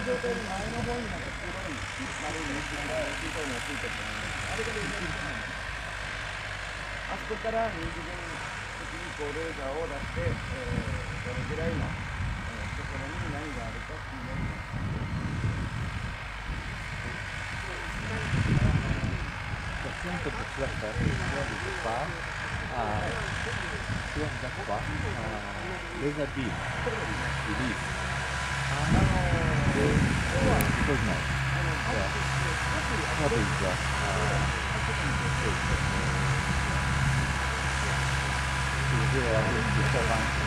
状態で前の方になんか黒い丸い小さいのがついてると思うんですけど、あれがレーザービームなんです。あそこから二次元的にこうレーザーを出して、どれぐらいの、ところに何があるかっていうのを untuk berselesai di depan tuan dakwah laser beam release signal what is that there are disturbance